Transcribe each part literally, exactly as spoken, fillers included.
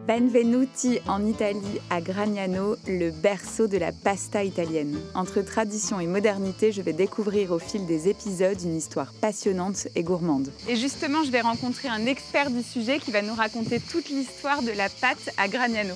Benvenuti en Italie, à Gragnano, le berceau de la pasta italienne. Entre tradition et modernité, je vais découvrir au fil des épisodes une histoire passionnante et gourmande. Et justement, je vais rencontrer un expert du sujet qui va nous raconter toute l'histoire de la pâte à Gragnano.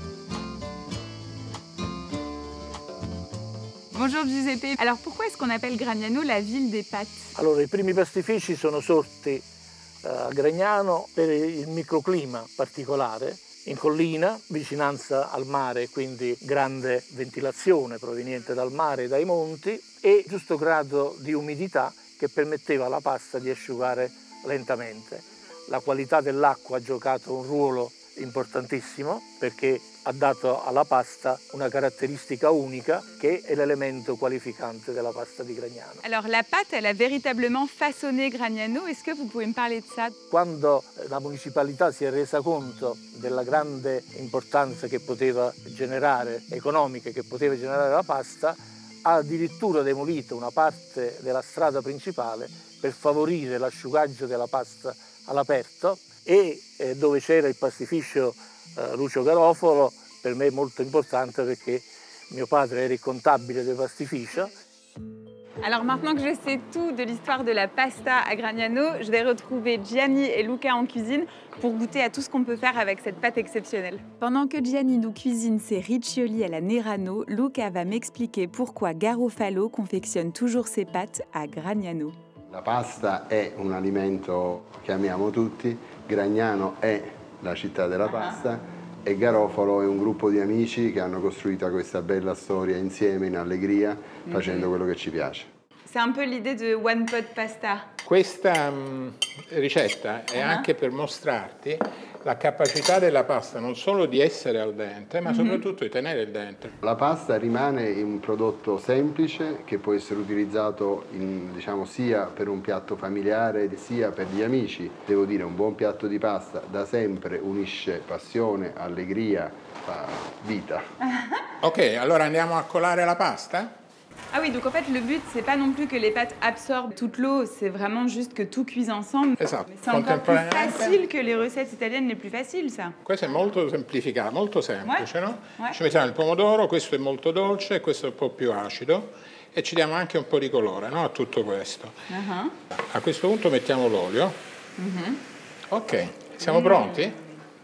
Bonjour Giuseppe. Alors pourquoi est-ce qu'on appelle Gragnano la ville des pâtes? Allora, i primi pastifici sono sorti a Gragnano per il microclima particolare, in collina, vicinanza al mare, quindi grande ventilazione proveniente dal mare e dai monti e giusto grado di umidità che permetteva alla pasta di asciugare lentamente. La qualità dell'acqua ha giocato un ruolo importantissimo perché ha dato alla pasta una caratteristica unica che è l'elemento qualificante della pasta di Gragnano. Alors la pâte, elle a véritablement façonné Gragnano. Est-ce que vous pouvez me parler de ça? Quando la municipalità si è resa conto della grande importanza che poteva generare, economica che poteva generare la pasta, ha addirittura demolito una parte della strada principale per favorire l'asciugaggio della pasta all'aperto e eh, dove c'era il pastificio eh, Lucio Garofalo, per me è molto importante perché mio padre era il contabile del pastificio. Alors maintenant que je sais tout de l'histoire de la pasta à Gragnano, je vais retrouver Gianni et Luca en cuisine pour goûter à tout ce qu'on peut faire avec cette pâte exceptionnelle. Pendant que Gianni nous cuisine ses riccioli à la Nerano, Luca va m'expliquer pourquoi Garofalo confectionne toujours ses pâtes à Gragnano. La pasta è un alimento che amiamo tutti, Gragnano è la città della pasta e Garofalo è un gruppo di amici che hanno costruito questa bella storia insieme in allegria, facendo quello che ci piace. C'est un peu l'idée de One Pot Pasta. Questa um, ricetta è uh-huh. anche per mostrarti la capacità della pasta non solo di essere al dente, ma mm-hmm. soprattutto di tenere il dente. La pasta rimane un prodotto semplice che può essere utilizzato in, diciamo, sia per un piatto familiare sia per gli amici. Devo dire, un buon piatto di pasta da sempre unisce passione, allegria, vita. Ok, allora andiamo a colare la pasta? Ah oui, donc en fait le but c'est pas non plus que les pâtes absorbent toute l'eau, c'est vraiment juste que tout cuise ensemble. Esatto. Mais c'est encore plus facile que les recettes italiennes les plus faciles, ça. Questo è molto semplificato, molto semplice, ouais. no? Ouais. Ci mettiamo il pomodoro, questo è molto dolce, questo è un po' più acido e ci diamo anche un po' di colore, no? A tutto questo. Uh-huh. A questo punto mettiamo l'olio. Uh-huh. Ok, siamo mm. pronti?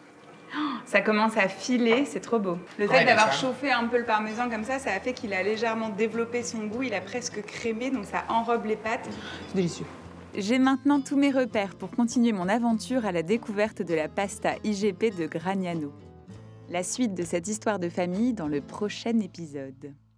Ça commence à filer, c'est trop beau. Le fait d'avoir chauffé un peu le parmesan comme ça, ça a fait qu'il a légèrement développé son goût, il a presque crémé, donc ça enrobe les pâtes. C'est délicieux. J'ai maintenant tous mes repères pour continuer mon aventure à la découverte de la pasta I G P de Gragnano. La suite de cette histoire de famille dans le prochain épisode.